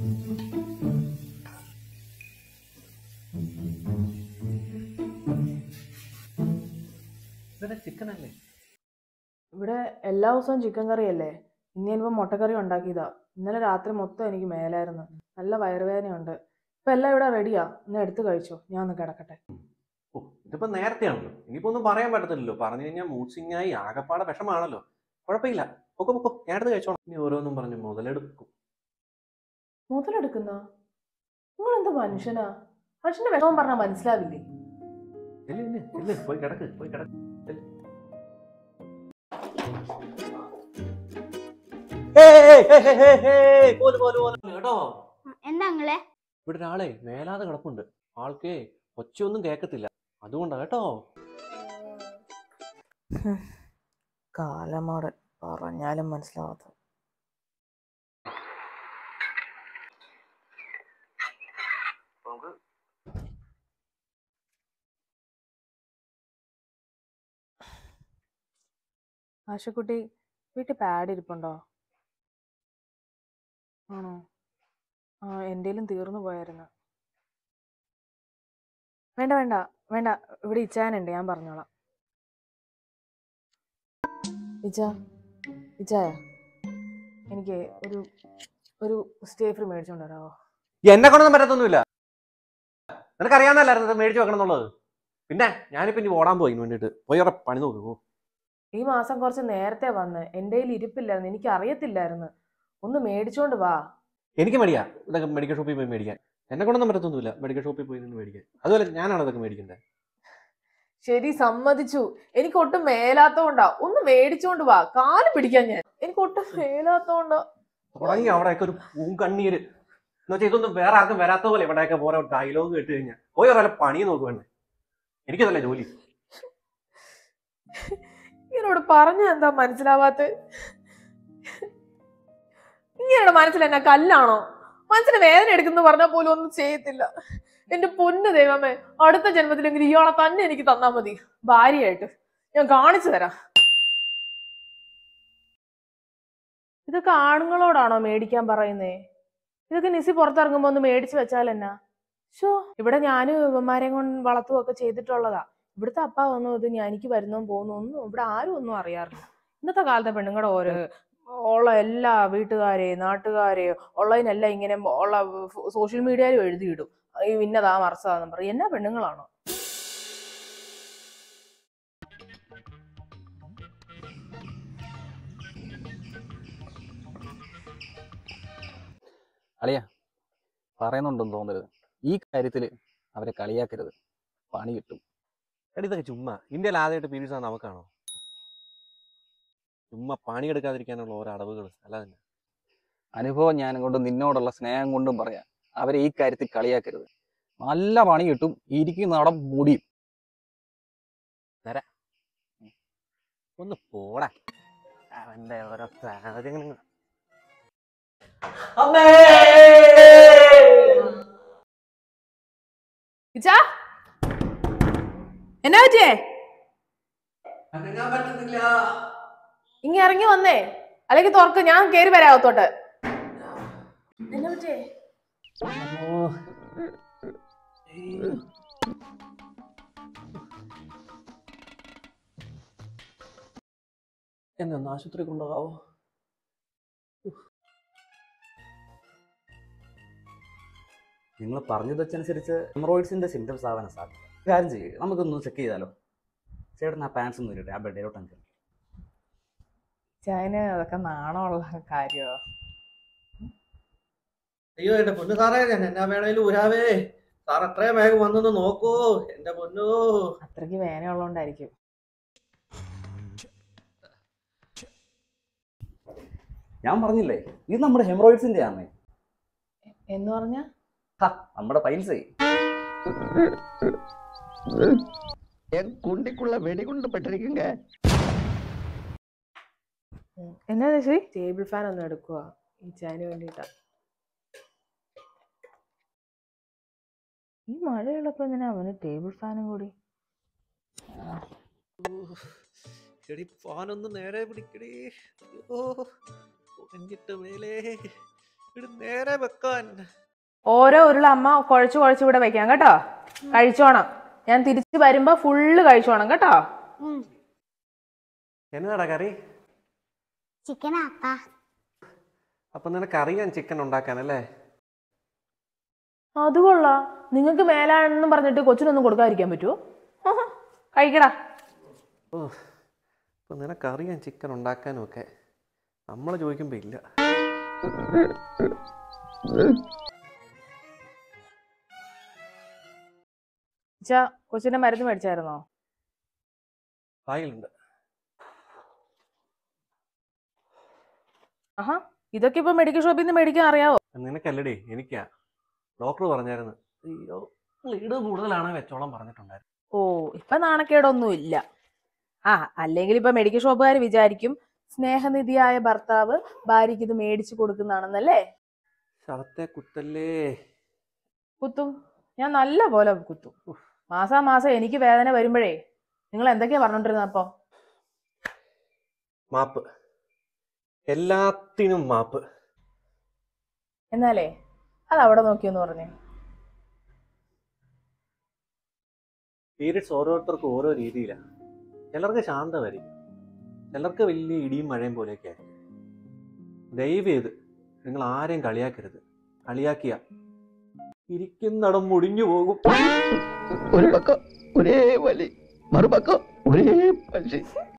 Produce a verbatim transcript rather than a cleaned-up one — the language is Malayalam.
ചിക്കൻ അല്ലേ? ഇവിടെ എല്ലാ ദിവസവും ചിക്കൻ കറി അല്ലേ? ഇന്ന് ഞാനിപ്പോൾ മുട്ടക്കറി ഉണ്ടാക്കിയതാ. ഇന്നലെ രാത്രി മൊത്തം എനിക്ക് മേലായിരുന്നു, നല്ല വയറുവേദനയുണ്ട്. ഇപ്പൊ എല്ലാം ഇവിടെ റെഡിയാ, ഒന്ന് എടുത്ത് കഴിച്ചോ, ഞാൻ ഒന്ന് കിടക്കട്ടെ. ഓ, ഇതിപ്പോ നേരത്തെയാണല്ലോ, ഇനിയിപ്പോ ഒന്നും പറയാൻ പറ്റത്തില്ലല്ലോ. പറഞ്ഞു കഴിഞ്ഞാൽ മൂച്ചിങ്ങായി ആകപ്പാടെ വിഷമാണല്ലോ. കുഴപ്പമില്ല, പൊക്കോ പൊക്കോ, ഞാൻ എടുത്ത് കഴിച്ചോളാം. ഇനി ഓരോന്നും പറഞ്ഞ് മുതലെടുക്കും. മുതലെടുക്കുന്ന നിങ്ങൾ എന്താ മനുഷ്യനാ? മനുഷ്യന്റെ വിഷമം പറഞ്ഞാൽ മനസ്സിലാവില്ലേ? പോയി കിടക്ക്, പോയി കിടക്ക്. കേട്ടോ, എന്താ ഇവിടെ ഒരാളെ മേലാതെ കിടപ്പുണ്ട്. ആൾക്കേ ഒച്ചയൊന്നും കേക്കത്തില്ല, അതുകൊണ്ടാ കേട്ടോ. കാലമാടൻ പറഞ്ഞാലും മനസ്സിലാവാത്ത. ആശക്കുട്ടി, വീട്ടിൽ പാഡ് ഇരിപ്പുണ്ടോ? ആണോ? ആ, എന്തേലും തീർന്നു പോയായിരുന്നു. വേണ്ട വേണ്ട വേണ്ട, ഇവിടെ ഇച്ചാനുണ്ട്, ഞാൻ പറഞ്ഞോളാം. ഇച്ച ഇച്ചായ, എനിക്ക് ഒരു ഒരു സ്റ്റേ ഫ്രീ മേടിച്ചോണ്ട് വരാമോ? എന്നെ കൊണ്ടൊന്നും പറ്റത്തൊന്നുമില്ല. നിനക്കറിയാവുന്നല്ലായിരുന്നു മേടിച്ചു വെക്കണം എന്നുള്ളത്. പിന്നെ ഞാനിപ്പോ ഇനി ഓടാൻ പോയി വേണ്ടിട്ട്. പോയി അവിടെ പണി നോക്കൂ. ഈ മാസം കുറച്ച് നേരത്തെ വന്ന് എൻ്റെ കയ്യിൽ ഇരിപ്പില്ലായിരുന്നു, എനിക്ക് അറിയത്തില്ലായിരുന്നു. ഒന്ന് മേടിച്ചോണ്ട് വാ. എനിക്ക് മടിയാ ഇതൊക്കെ മെഡിക്കൽ ഷോപ്പിൽ പോയി മേടിക്കാൻ. എന്നെ കൊണ്ടൊന്നും പറ്റത്തൊന്നുമില്ല മെഡിക്കൽ ഷോപ്പിൽ പോയി നിന്ന് മേടിക്കാൻ. അതുപോലെ ഞാനാണ് ഇതൊക്കെ മേടിക്കണ്ടേ? ശരി, സമ്മതിച്ചു. എനിക്ക് ഒട്ടും മേലാത്തോണ്ടാ. ഒന്ന് മേടിച്ചോണ്ട് വാ, കാല് പിടിക്കാൻ ഞാൻ. എനിക്ക് ഒട്ടും മേലാത്തോണ്ടാ. തുടങ്ങി അവിടെയൊക്കെ ഒരു പൂങ്കണ്ണീര് എന്ന് വെച്ചാൽ ഇതൊന്നും വേറെ ആർക്കും വരാത്ത പോലെ ഇവിടെയൊക്കെ ഓരോ ഡയലോഗ് കേട്ട് കഴിഞ്ഞാൽ പോയി ഒരാളെ പണി നോക്കുവാണ്. എനിക്കതല്ലേ ജോലി. ഇങ്ങനോട് പറഞ്ഞ എന്താ മനസ്സിലാവാത്ത? ഇങ്ങനെയുടെ മനസ്സിൽ എന്നാ കല്ലാണോ? മനസ്സിന് വേദന എടുക്കുന്ന പറഞ്ഞാൽ പോലും ഒന്നും ചെയ്യത്തില്ല. എന്റെ പൊന്നു ദൈവമേ, അടുത്ത ജന്മത്തിലെങ്കിലും ഇയാളെ തന്നെ എനിക്ക് തന്നാ മതി ഭാര്യയായിട്ട്. ഞാൻ കാണിച്ചു തരാം. ഇതൊക്കെ ആണുങ്ങളോടാണോ മേടിക്കാൻ പറയുന്നേ? ഇതൊക്കെ നിസി പുറത്തിറങ്ങുമ്പോ ഒന്ന് മേടിച്ചു വെച്ചാൽ എന്നാ? ഷോ, ഇവിടെ ഞാനും ഇവന്മാരെ കൊണ്ട് വളർത്തുകയൊക്കെ ചെയ്തിട്ടുള്ളതാ. ഇവിടുത്തെ അപ്പ ഒന്നും ഇത് ഞാൻ എനിക്ക് വരുന്നോ പോകുന്നു ഒന്നും ഇവിടെ ആരും ഒന്നും അറിയാറില്ല. ഇന്നത്തെ കാലത്തെ പെണ്ണുങ്ങളുടെ ഓരോ ഉള്ള എല്ലാ വീട്ടുകാരെയും നാട്ടുകാരെയും ഉള്ളതിനെല്ലാം ഇങ്ങനെ ഉള്ള സോഷ്യൽ മീഡിയയിലും എഴുതിയിടും. ഈ ഇന്നതാ മറച്ചതാന്ന് പറയും. എന്നാ പെണ്ണുങ്ങളാണോ? അളിയ പറയുന്നുണ്ടെന്ന് തോന്നരുത്, ഈ കാര്യത്തിൽ അവരെ കളിയാക്കരുത്, പണി കിട്ടും. എടി ഇതൊക്കെ ചുമ്മാ. ഇന്ത്യയിൽ ആദ്യമായിട്ട് പീരീഡ്സ് ആണ് നമുക്കാണോ? ചുമ്മാ പണിയെടുക്കാതിരിക്കാനുള്ള ഓരോ അടവുകൾ അല്ലാതെ. അനുഭവം ഞാൻ കൊണ്ടും നിന്നോടുള്ള സ്നേഹം കൊണ്ടും പറയാം, അവരെ ഈ കാര്യത്തിൽ കളിയാക്കരുത്. നല്ല പണി കിട്ടും, ഇരിക്കുന്ന അവിടെ മുടിയും. ഒന്ന് പോടാ അവന്റെ ഓരോ സാഹചര്യങ്ങൾ. എന്നാ പറ്റിയേ? ഇങ്ങ ഇറങ്ങി വന്നേ, അല്ലെങ്കിൽ തുറക്ക്, ഞാൻ കേറി വരാകത്തോട്ട്. എന്നാ പറ്റിയേ? എന്നെ ഒന്ന് ആശുപത്രി കൊണ്ടുപോകാവോ? നിങ്ങൾ പറഞ്ഞത് വെച്ചനുസരിച്ച് ഹെമറോയിഡ്സിന്റെ സിംറ്റംസ് ആവാൻ സാധ്യത. കാര്യം ചെയ്യും, നമുക്കൊന്ന് ചെക്ക് ചെയ്താലോ? ചേട്ടൻ ആ പാൻസ് ഒന്നും ഇരട്ടെ, ആ ബെഡിലോട്ട് കയറി. ചൈന അതൊക്കെ നാണമുള്ള കാര്യമോ? അയ്യോ എന്റെ പൊന്നു സാറേ, ഞാൻ എന്നാ വേണേലും ഊരാവേ. സാർ അത്രയും വേഗം വന്നൊന്ന് നോക്കൂ എന്റെ പൊന്നു. അത്രയ്ക്ക് വേന ഉള്ളതുകൊണ്ടായിരിക്കും. ഞാൻ പറഞ്ഞില്ലേ, ഇത് നമ്മുടെ ഹെമറോയിഡ്സിന്റെ ആണ്. എന്ന് പറഞ്ഞ നമ്മുടെ പൈൽസേ. കുണ്ടിക്കുള്ള വെടികൊണ്ട് പെട്ടിരിക്കുങ്ക. എന്നാ ശരി, ടേബിൾ ഫാൻ ഒന്ന് എടുക്കുക ഈ ചായന് വേണ്ടിട്ടാ. ഈ മഴയുള്ളപ്പോ എങ്ങനെ അവന് ടേബിൾ ഫാനും കൂടി? ഫാനൊന്ന് നേരെ പിടിക്കടേ. എന്നിട്ട് മേലേ നേരെ വെക്കാൻ. ഓരോ ഉരുള അമ്മ കുഴച്ച് കുഴച്ച് ഇവിടെ വെക്കാം കേട്ടോ. കഴിച്ചോണം. ഞാൻ തിരിച്ചു വരുമ്പോ ഫുള്ള് കഴിച്ചോണം കേട്ടോ. എന്നതാടാ കറി? ചിക്കനാ അപ്പാ. അപ്പൊ നിനക്ക് അറിയാൻ ചിക്കൻ ഉണ്ടാക്കാനല്ലേ? അത് കൊള്ളാം. നിങ്ങൾക്ക് മേലാണെന്നും പറഞ്ഞിട്ട് കൊച്ചിനൊന്നും കൊടുക്കാതിരിക്കാൻ പറ്റുമോ? കഴിക്കടാ. ഓ, അപ്പൊ നിനക്കറിയാൻ ചിക്കൻ ഉണ്ടാക്കാനും ഒക്കെ. നമ്മൾ ചോദിക്കുമ്പോ ഇല്ല. കൊച്ചിന്റെ മരുന്ന് മേടിച്ചായിരുന്നോ? ബാഗിലുണ്ട്. ആഹാ, ഇതൊക്കെ ഇപ്പൊ മെഡിക്കൽ ഷോപ്പിൽ നിന്ന് മേടിക്കാൻ അറിയാവോ? നിനക്കല്ലടേ, എനിക്കാ. ഡോക്ടർ പറഞ്ഞായിരുന്നു. അയ്യോ, ലീഡ് കൂടുതലാണ് വെച്ചോളം പറഞ്ഞിട്ടുണ്ടായിരുന്നു. ഓ, ഇപ്പൊ നാണക്കേടൊന്നും ഇല്ല. ആ, അല്ലെങ്കിൽ ഇപ്പൊ മെഡിക്കൽ ഷോപ്പുകാർ വിചാരിക്കും സ്നേഹനിധിയായ ഭർത്താവ് ഭാര്യയ്ക്ക് ഇത് മേടിച്ചു കൊടുക്കുന്നതാണെന്നല്ലേ. ശവത്തെ കുത്തല്ലേ. കുത്തും, ഞാൻ നല്ല പോലെ കുത്തും. മാസാ മാസം എനിക്ക് വേദന വരുമ്പോഴേ നിങ്ങൾ എന്തൊക്കെയാ പറഞ്ഞോണ്ടിരുന്നത്? അപ്പൊ മാപ്പ്, എല്ലാത്തിനും മാപ്പ്. എന്നാലേ അത് അവിടെ നോക്കിയെന്ന് പറഞ്ഞേ. പീരിയഡ്സ് ഓരോരുത്തർക്കും ഓരോ രീതിയിലാണ്. ചിലർക്ക് ശാന്തമായിരിക്കും, ചിലർക്ക് വലിയ ഇടിയും മഴയും പോലെയൊക്കെ ആയിരിക്കും. ദയവ് ചെയ്ത് നിങ്ങൾ ആരെയും കളിയാക്കരുത്. കളിയാക്കിയ ഇരിക്കുന്നിടം മുടിഞ്ഞു പോകും. ഒരു പക്കം ഒരേ വലി, മറുപക്കം ഒരേ പശി.